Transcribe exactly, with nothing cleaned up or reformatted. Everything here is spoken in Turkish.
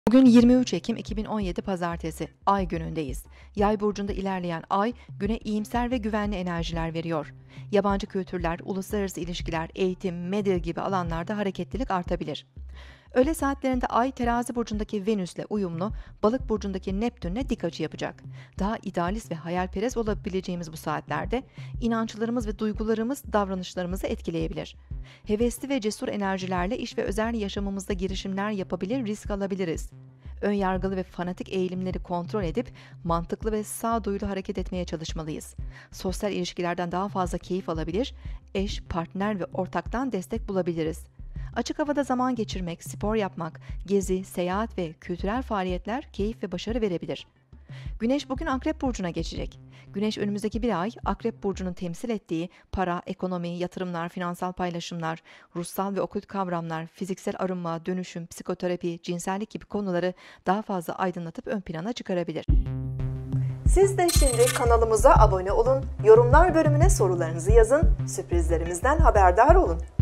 Bugün yirmi üç Ekim iki bin on yedi Pazartesi, Ay günündeyiz. Yay burcunda ilerleyen Ay, güne iyimser ve güvenli enerjiler veriyor. Yabancı kültürler, uluslararası ilişkiler, eğitim, medya gibi alanlarda hareketlilik artabilir. Öğle saatlerinde Ay, Terazi burcundaki Venüs'le uyumlu, Balık burcundaki Neptün'le dik açı yapacak. Daha idealist ve hayalperest olabileceğimiz bu saatlerde, inançlarımız ve duygularımız davranışlarımızı etkileyebilir. Hevesli ve cesur enerjilerle iş ve özel yaşamımızda girişimler yapabilir, risk alabiliriz. Önyargılı ve fanatik eğilimleri kontrol edip mantıklı ve sağduyulu hareket etmeye çalışmalıyız. Sosyal ilişkilerden daha fazla keyif alabilir, eş, partner ve ortaktan destek bulabiliriz. Açık havada zaman geçirmek, spor yapmak, gezi, seyahat ve kültürel faaliyetler keyif ve başarı verebilir. Güneş bugün Akrep Burcu'na geçecek. Güneş önümüzdeki bir ay Akrep Burcu'nun temsil ettiği para, ekonomi, yatırımlar, finansal paylaşımlar, ruhsal ve okült kavramlar, fiziksel arınma, dönüşüm, psikoterapi, cinsellik gibi konuları daha fazla aydınlatıp ön plana çıkarabilir. Siz de şimdi kanalımıza abone olun, yorumlar bölümüne sorularınızı yazın, sürprizlerimizden haberdar olun.